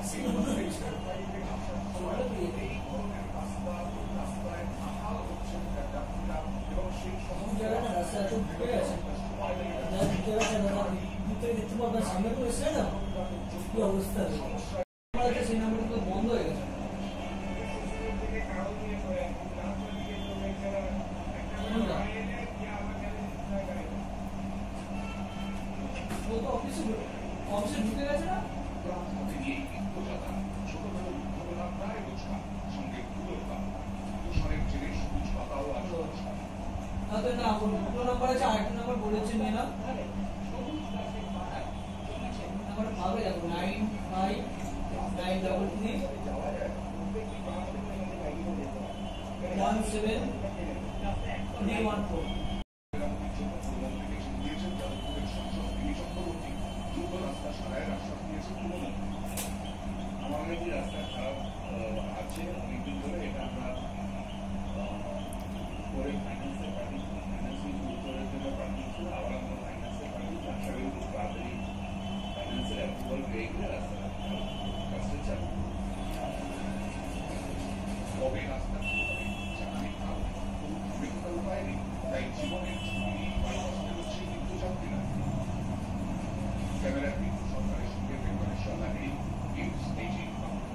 সামনে তো এসে না কি অবস্থা সেই নাম্বারগুলো বন্ধ হয়ে গেছে। অফিসে ঢুকে গেছে না না দুটো নাম্বার আছে, আরেকটা নাম্বার বলেছে নিয়ে নাও। নাম্বার পাবে দেখো 95931714। রাস্তা খারাপ আছে অনেকদিন ধরে, এটা আমরা করে ফাইন্যান্সে পাঠিয়ে ফাইন্যান্সিং করার জন্য পাঠিয়েছি। আবার আমরা ফাইন্যান্সে পাঠিয়েছি, আশা করি খুব তাড়াতাড়ি ফাইন্যান্সের অ্যাপ্রুভাল পেয়ে গেলে রাস্তা কাজটা চালু কবে রাস্তা চাকরি খাও আমি কোথাও উপায় নেই। তাই জীবনের ঝুঁকি হচ্ছে কিন্তু চাকরি না। ক্যামেরার কিন্তু সরকারের সঙ্গে প্রেমারেশন লাগে নিউজ স্টেজিং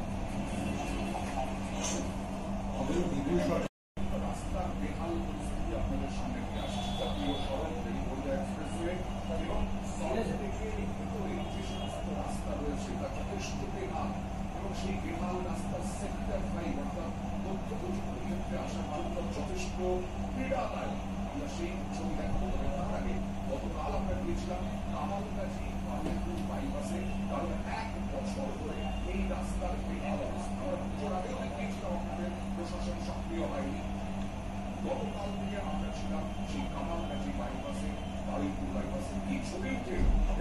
রাস্তার বেহাল পরিস্থিতি আপনাদের সামনে নিয়ে আসছে। জাতীয় সড়ক বেরিবলিয়া এক্সপ্রেসওয়ে এবং সাউথ থেকে ভিতরে যে সমস্ত রাস্তা রয়েছে তা যথেষ্ট বেহাল, এবং সেই বেহাল রাস্তার সেক্টর 5 অর্থাৎ তথ্য প্রযুক্তি ক্ষেত্রে আসা মানুষ যথেষ্ট পীড়াদায়ক। আমরা সেই ছবি দেখাবো, তবে তার আগে গতকাল আমরা গিয়েছিলাম কামালগাজী বালিয়াপুর বাইপাসে, কারণ 1 বছর ধরে এই রাস্তার বেহাল অবস্থা। আমরা পুজোর আগেও গিয়েছিলাম, আমাদের প্রশাসন সক্রিয় হয়নি। গতকাল থেকে আমরা ছিলাম সেই কামালগাজী বাইপাসে, বালিয়াপুর বাইপাসে। এই ছবি উঠে